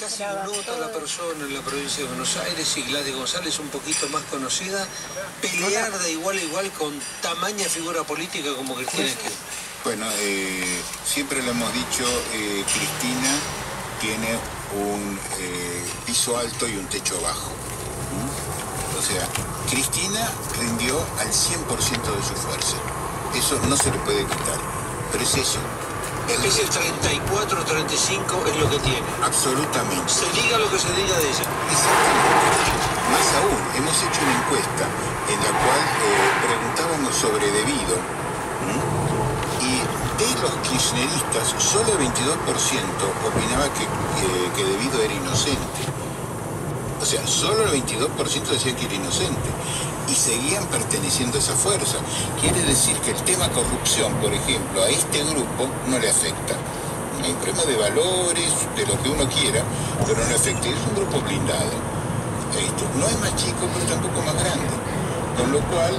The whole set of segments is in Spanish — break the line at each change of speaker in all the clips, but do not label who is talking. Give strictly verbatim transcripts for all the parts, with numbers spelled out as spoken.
se nota la persona en la provincia de Buenos Aires y Gladys González, un poquito más conocida, pelear de igual a igual con tamaña figura política como Cristina Kirchner?
Bueno, eh, siempre lo hemos dicho, eh, Cristina tiene un eh, piso alto y un techo bajo. ¿Mm? O sea, Cristina rindió al cien por ciento de su fuerza. Eso no se le puede quitar. Pero es eso.
Es decir, treinta y cuatro, treinta y cinco es lo que tiene.
Absolutamente.
Se diga lo que se diga de ella.
Exactamente. Más aún, hemos hecho una encuesta en la cual eh, preguntábamos sobre debido. ¿Mm? Y de los kirchneristas, solo el veintidós por ciento opinaba que, que, que Devido era inocente. O sea, solo el veintidós por ciento decía que era inocente. Y seguían perteneciendo a esa fuerza. Quiere decir que el tema corrupción, por ejemplo, a este grupo no le afecta. Hay un problema de valores, de lo que uno quiera, pero no le afecta. Es un grupo blindado. Esto no es más chico, pero tampoco más grande. Con lo cual...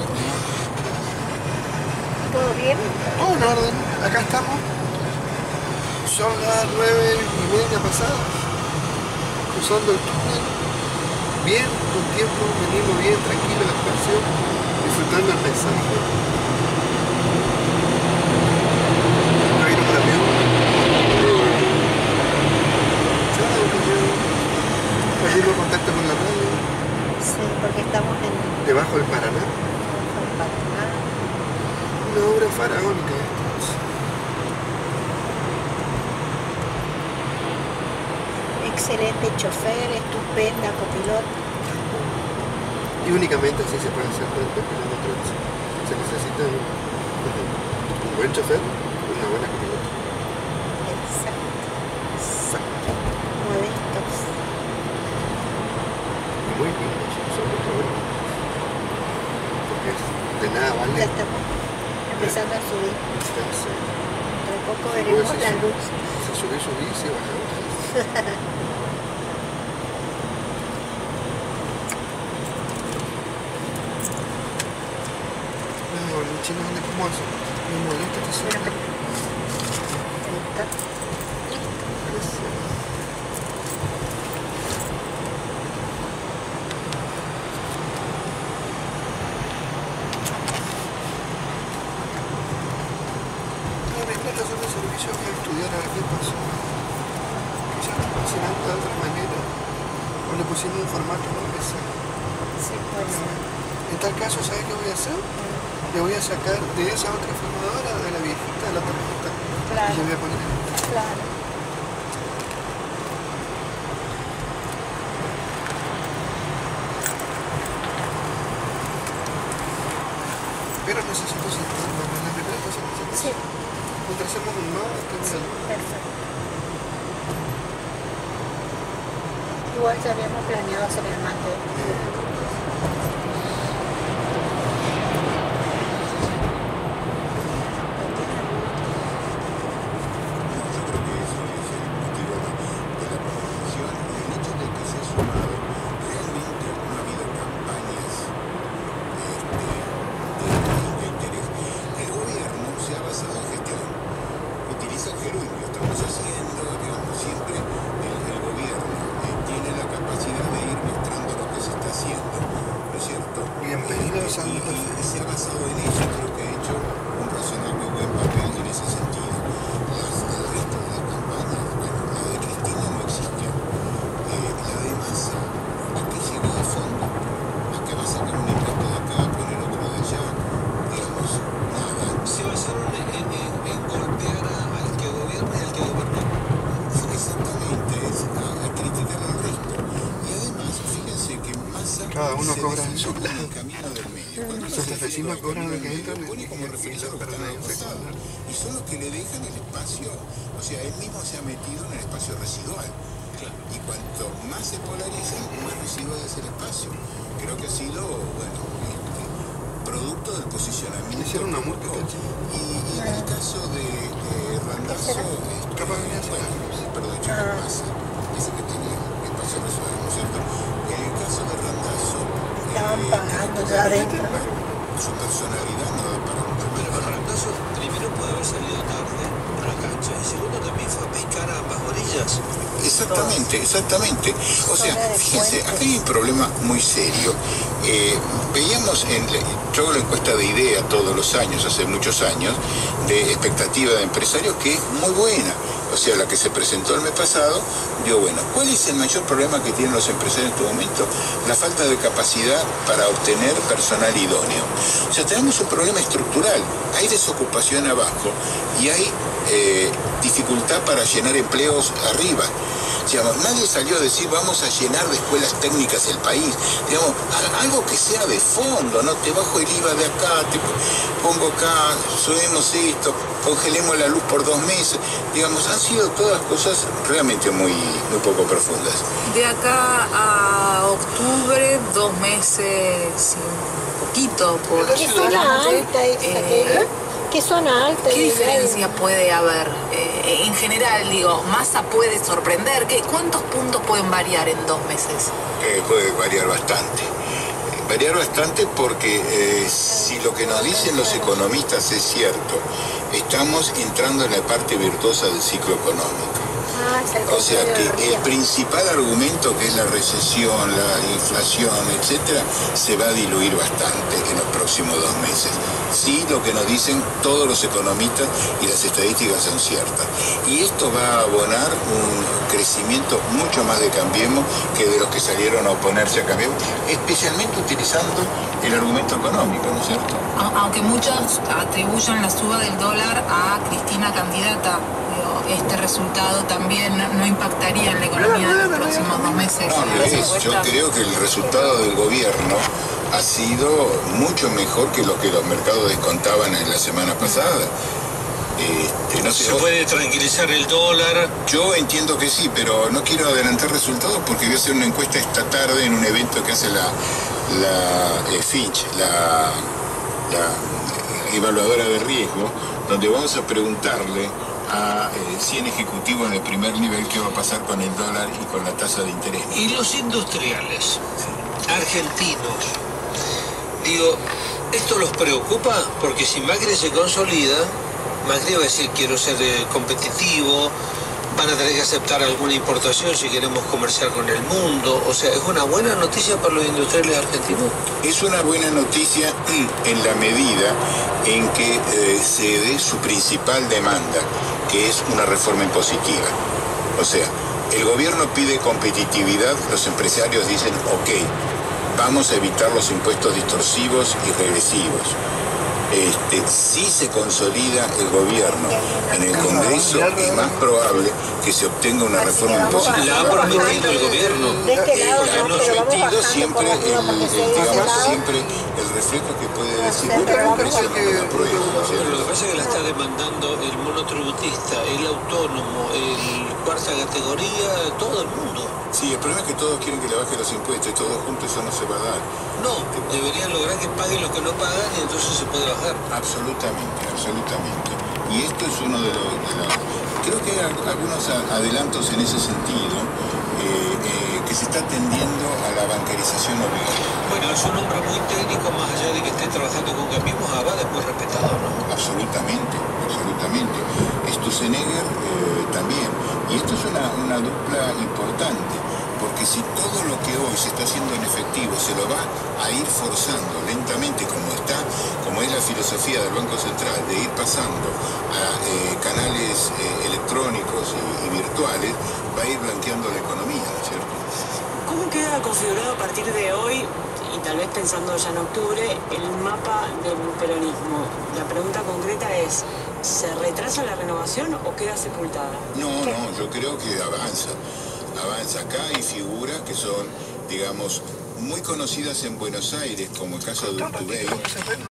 ¿Todo bien?
Todo en orden, acá estamos. Son las nueve y media pasadas, cruzando el túnel, bien, con tiempo, venimos bien, tranquilo, la expresión, disfrutando el paisaje. ¿No vieron un avión? Chao, camión. Perdimos contacto con la radio.
Sí, porque estamos en...
Debajo del Paraná.
Debajo del Paraná.
Una obra faraónica.
Excelente chofer, estupenda copiloto.
Y únicamente así se puede hacer todo el kilómetro. Se necesita un, un buen chofer y una buena copiloto.
Exacto.
Exacto.
Modestos.
Y muy lindos, sobre todo. Porque de nada vale.
Ya estamos empezando a subir.
Distancia.
Dentro de poco veremos la luz.
Se sube, subí, se baja. No, el chino anda como eso. Me molesta que suena.
¿Te gusta?
Gracias. Estos son los servicios que estudiar a ver qué pasó. Quizás está funcionando de otra manera. O le pusimos un formato no exacto.
Sí, puede ser.
En tal caso, ¿sabes qué voy a hacer? Le voy a sacar de esa otra filmadora, de la viejita, de la tarjeta.
Claro.
Y le voy a poner esta.
Claro.
Pero necesito sentarme, ¿no? La primera cosa que necesito.
Sí.
Mientras hacemos un mapa,
Sí, perfecto. Igual ya habíamos planeado hacer el mate.
Bienvenidos a mi café. Y se ha basado en eso, creo que he hecho un razonable buen papel en ese sentido. Las, el resto de las campañas, bueno, la de Cristina no existió. Eh, la de Massa, ¿a qué llegó a fondo? ¿A qué va a sacar un impuesto de acá, poner otro de allá? Digamos, nada.
Se basaron en, en, en, en golpear a, al que gobierna y al que gobernó.
Exactamente, es a, a criticar al resto. Y además, fíjense que Massa
cada uno
se
cobra en su
decidió
lado.
el camino del medio. Cuando
Los vecinos cobran lo que entran
pone como reflexión para el año pasado. Y son los que le dejan el espacio. O sea, él mismo se ha metido en el espacio residual. Y cuanto más se polariza, más residual es el espacio. Creo que ha sido, bueno, este, producto del posicionamiento.
Hicieron una multa.
Y, y en el caso de eh, Randazzo, este,
Capaz venía a hacer
bueno, perdón, Chico Massa, ese que tenía el espacio residual, ¿no es cierto? En el caso de Randazzo,
Estaban
eh,
pagando ya adentro.
su personalidad no da para un
Pero Randazzo primero puede haber salido tarde por la cancha y segundo también fue a pescar a ambas orillas.
Exactamente, exactamente. O sea, fíjense, acá hay un problema muy serio. Eh, veíamos, en, yo hago la encuesta de IDEA todos los años, hace muchos años, de expectativa de empresarios, que es muy buena. O sea, la que se presentó el mes pasado, dio bueno. ¿Cuál es el mayor problema que tienen los empresarios en este momento? La falta de capacidad para obtener personal idóneo. O sea, tenemos un problema estructural. Hay desocupación abajo y hay eh, dificultad para llenar empleos arriba. Digamos, nadie salió a decir vamos a llenar de escuelas técnicas el país. Digamos, algo que sea de fondo, no te bajo el I V A de acá, te pongo acá, subimos esto, congelemos la luz por dos meses. Digamos, han sido todas cosas realmente muy, muy poco profundas.
De acá a octubre, dos meses, un poquito por
¿Qué zona alta esa?
eh,
¿Qué zona alta?
¿Qué diferencia puede haber? Eh, en general, digo, ¿Massa puede sorprender? ¿Qué, ¿Cuántos puntos pueden variar en dos meses?
Eh, puede variar bastante. Variar bastante porque eh, si lo que nos dicen los economistas es cierto, estamos entrando en la parte virtuosa del ciclo económico.
Ah, es el
O sea que el principal argumento, que es la recesión, la inflación, etcétera, se va a diluir bastante en los próximos dos meses. Sí, lo que nos dicen todos los economistas y las estadísticas son ciertas. Y esto va a abonar un crecimiento mucho más de Cambiemos que de los que salieron a oponerse a Cambiemos, especialmente utilizando el argumento económico, ¿no es cierto?
Aunque muchos atribuyen la suba del dólar a Cristina candidata, este resultado también no impactaría en la economía de los próximos dos meses.
No, no es. Yo creo que el resultado del gobierno ha sido mucho mejor que lo que los mercados descontaban en la semana pasada. Este, no sé,
¿Se puede tranquilizar el dólar?
Yo entiendo que sí, pero no quiero adelantar resultados porque voy a hacer una encuesta esta tarde en un evento que hace la, la eh, Fitch, la, la evaluadora de riesgo, donde vamos a preguntarle a eh, cien ejecutivos de primer nivel qué va a pasar con el dólar y con la tasa de interés.
Y los industriales, argentinos, digo, ¿esto los preocupa? Porque si Macri se consolida, Macri va a decir quiero ser eh, competitivo, van a tener que aceptar alguna importación si queremos comerciar con el mundo. O sea, ¿es una buena noticia para los industriales argentinos?
Es una buena noticia en la medida en que eh, se dé su principal demanda, que es una reforma impositiva. O sea, el gobierno pide competitividad, los empresarios dicen, ok, vamos a evitar los impuestos distorsivos y regresivos. Este, si se consolida el gobierno en el Congreso, es más probable que se obtenga una reforma impositiva.
La ha prometido el gobierno.
De este lado
Eh,
no,
han
pero vamos
sentido
bajando
siempre
como
el,
uno, porque
el-
se dice
digamos,
lado.
siempre el reflejo que puede decir,
Sí, pero
bueno,
vamos
parece
a-
que no apruebo, ¿no es
Pero
cierto?
lo que pasa es que la está demandando el monotributista, el autónomo, el cuarta categoría, todo el mundo.
Sí, el problema es que todos quieren que le baje los impuestos y todos juntos eso no se va a dar.
No, deberían lograr que paguen los que no pagan y entonces se puede bajar.
Absolutamente, absolutamente. Y esto es uno de los... de los- creo que hay al- algunos a- adelantos en ese sentido, eh, eh, que se está tendiendo a la bancarización obligatoria.
Bueno, es un hombre muy técnico, más allá de que esté trabajando con Cambiemos, Abad es muy respetado, ¿no?
Absolutamente, absolutamente. Sturzenegger eh, también. Y esto es una, una dupla importante, porque si todo lo que hoy se está haciendo en efectivo se lo va a ir forzando lentamente, como está, como es la filosofía del Banco Central, de ir pasando a eh, canales eh, electrónicos y, y virtuales, va a ir blanqueando la economía, ¿no es cierto?
¿Cómo queda configurado a partir de hoy, y tal vez pensando ya en octubre, el mapa del peronismo? La pregunta concreta es, ¿se retrasa la renovación o queda sepultada?
No, no, yo creo que avanza. Avanza. Acá hay figuras que son, digamos, muy conocidas en Buenos Aires, como el caso de Urtubey,